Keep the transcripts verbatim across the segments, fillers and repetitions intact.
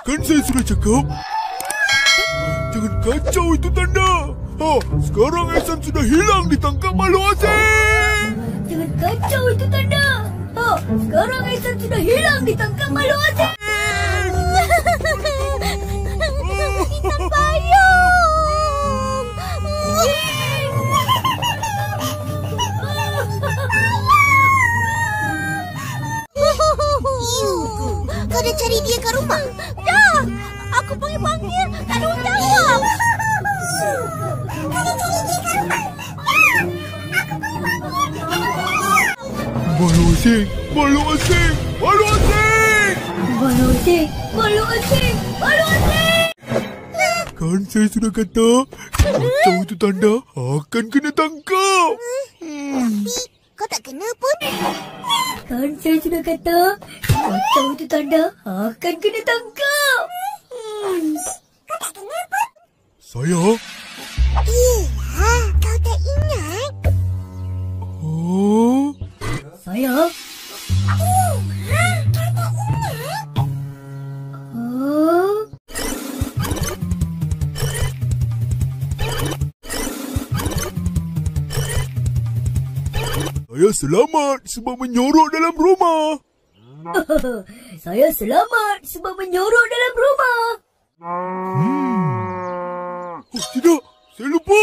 Kan saya sudah cakap. Jangan kacau itu tanda. Ha, sekarang Ehsan sudah hilang ditangkap makhluk asing. Jangan kacau itu tanda. Ha, sekarang Ehsan sudah hilang ditangkap makhluk asing. Minta payung. Kau dah cari dia ke rumah? Dah, aku panggil-panggil, tak ada orang jawab. Kau dah cari dia ke rumah? Makhluk asing, makhluk asing, makhluk asing. Makhluk asing, makhluk asing, makhluk asing. Kan saya sudah kata, kacau itu tanda akan kena tangkap. Hmm. Tapi kau tak kena pun. Kan saya sudah kata, kacau itu tanda akan kena tangkap. Hmm. Kau tak kena pun. Saya? Iyalah, kau tak ingat. Oh? Saya? Iyalah, kau tak ingat. Oh? Saya selamat sebab menyorok dalam rumah. Saya selamat sebab menyorok dalam rumah. Hmm. Oh tidak, saya lupa.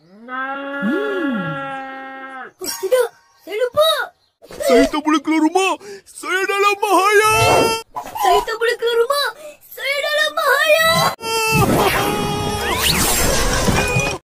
Hmm. Oh tidak, saya lupa. Saya tak boleh keluar rumah.